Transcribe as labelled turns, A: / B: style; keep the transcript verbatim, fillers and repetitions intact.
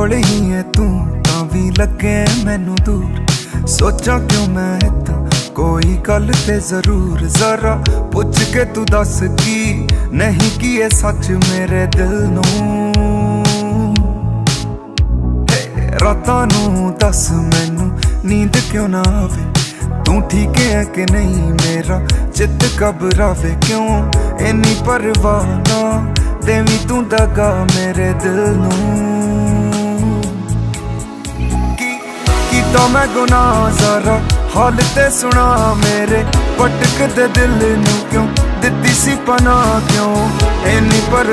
A: कोल ही है तू तां भी लगे मैनू दूर। सोचा क्यों मैं इदां कोई गल ते जरूर, जरा पुछ के तू दस की नहीं की है सच मेरे दिल नूं। रातां नूं दस मैनू नींद क्यों ना आवे, तू ठीक है कि नहीं मेरा चित घबरावे क्यों इन्नी परवाह ना देवी तू दगा मेरे दिल नूं। की कीता मैं गुनाह जरा हाल ते सुना मेरे, भटकदे दिल नूं क्यों दित्ती सी पनाह क्यों इन्नी पर